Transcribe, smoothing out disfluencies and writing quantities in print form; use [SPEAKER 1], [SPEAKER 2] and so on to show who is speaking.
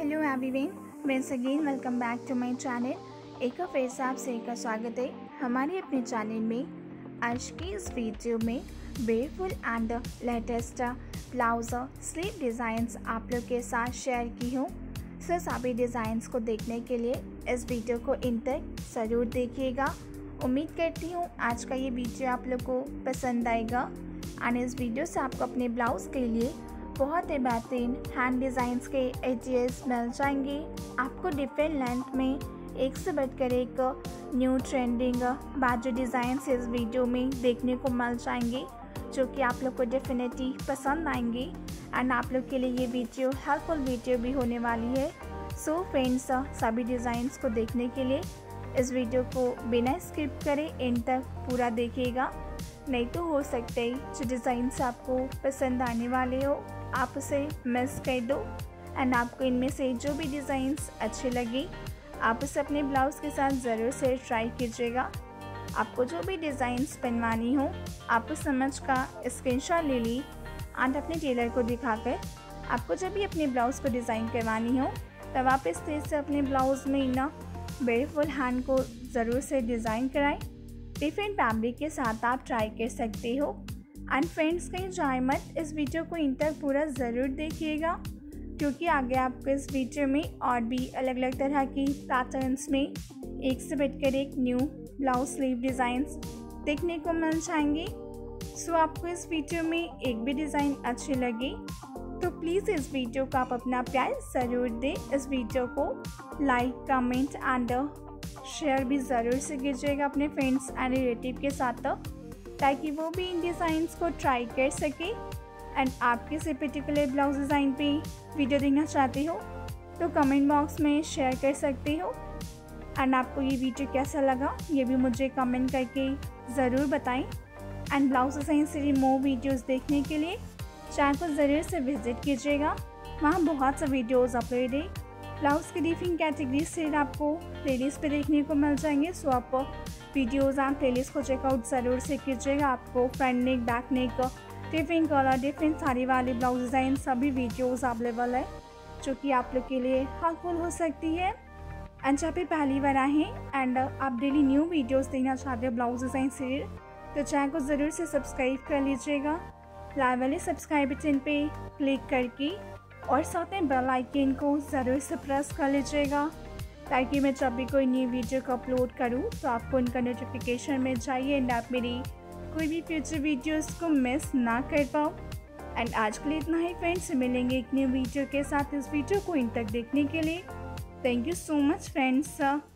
[SPEAKER 1] Hello everyone, once again welcome back to my channel. एक फिर से आप सभी का स्वागत है हमारे अपने चैनल में। आज की इस वीडियो में beautiful and latest blouse sleeve designs आप लोग के साथ शेयर की हूँ। सो सभी डिज़ाइंस को देखने के लिए इस वीडियो को इन तक ज़रूर देखिएगा। उम्मीद करती हूँ आज का ये वीडियो आप लोग को पसंद आएगा एंड इस वीडियो से आपको अपने ब्लाउज़ के लिए बहुत ही बेहतरीन हैंड डिज़ाइंस के आइडियाज़ मिल जाएंगे। आपको डिफरेंट लेंथ में एक से बढ़कर एक न्यू ट्रेंडिंग बाजू डिज़ाइंस इस वीडियो में देखने को मिल जाएंगे, जो कि आप लोग को डेफिनेटली पसंद आएंगे एंड आप लोग के लिए ये वीडियो हेल्पफुल वीडियो भी होने वाली है। सो फ्रेंड्स, सभी डिज़ाइंस को देखने के लिए इस वीडियो को बिना स्किप करें एंड तक पूरा देखिएगा, नहीं तो हो सकता है जो डिज़ाइंस आपको पसंद आने वाले हो आप उसे मिस कर दो एंड आपको इनमें से जो भी डिज़ाइंस अच्छे लगे आप उसे अपने ब्लाउज़ के साथ ज़रूर से ट्राई कीजिएगा। आपको जो भी डिज़ाइंस बनवानी हो आप उस समझ का स्क्रीनशॉट ले ली एंड अपने टेलर को दिखाकर आपको जब भी अपने ब्लाउज़ को डिज़ाइन करवानी हो तब आप इस तरह से अपने ब्लाउज़ में ना ब्यूटीफुल हैंड को ज़रूर से डिज़ाइन कराएं। डिफरेंट फैब्रिक के साथ आप ट्राई कर सकते हो एंड फ्रेंड्स, कहीं जाए मत, इस वीडियो को इन तक पूरा ज़रूर देखिएगा क्योंकि आगे आपको इस वीडियो में और भी अलग अलग तरह की पैटर्न्स में एक से बढ़कर एक न्यू ब्लाउज स्लीव डिज़ाइंस देखने को मिल जाएंगे। सो आपको इस वीडियो में एक भी डिज़ाइन अच्छी लगे तो प्लीज़ इस वीडियो को आप अपना प्यार ज़रूर दें। इस वीडियो को लाइक, कमेंट एंड शेयर भी ज़रूर से कीजिएगा अपने फ्रेंड्स एंड रिलेटिव के साथ, ताकि वो भी इन डिज़ाइंस को ट्राई कर सके। एंड आप किसी पर्टिकुलर ब्लाउज डिज़ाइन पे वीडियो देखना चाहते हो तो कमेंट बॉक्स में शेयर कर सकते हो एंड आपको ये वीडियो कैसा लगा ये भी मुझे कमेंट करके ज़रूर बताएं। एंड ब्लाउज डिज़ाइन से मोर वीडियोस देखने के लिए चैनल को ज़रूर से विज़िट कीजिएगा, वहाँ बहुत सा वीडियोज़ अपलोड है। ब्लाउज़ की डिफरेंट कैटेगरीज से आपको प्लेलिस्ट पे देखने को मिल जाएंगे। सो आप वीडियोज़ एंड प्लेलिस्ट को चेकआउट ज़रूर से कीजिएगा। आपको front neck, back neck, different colour, different sari वाले ब्लाउज डिज़ाइन सभी वीडियोज़ अवेलेबल है, जो कि आप लोग के लिए हेल्पफुल हो सकती है। एंड जब भी पहली बार आए एंड आप डेली न्यू वीडियोज़ देखना चाहते हो ब्लाउज डिज़ाइन से तो चैनल को ज़रूर से सब्सक्राइब कर लीजिएगा, लाल वाले सब्सक्राइब बटन पे क्लिक करके और साथ में बेल आइकन को ज़रूर से प्रेस कर लीजिएगा, ताकि मैं जब भी कोई नई वीडियो को अपलोड करूं तो आपको उनका नोटिफिकेशन मिल जाए एंड आप मेरी कोई भी फ्यूचर वीडियोस को मिस ना कर पाओ। एंड आज के लिए इतना ही फ्रेंड्स, मिलेंगे एक न्यू वीडियो के साथ। इस वीडियो को इन तक देखने के लिए thank you so much friends.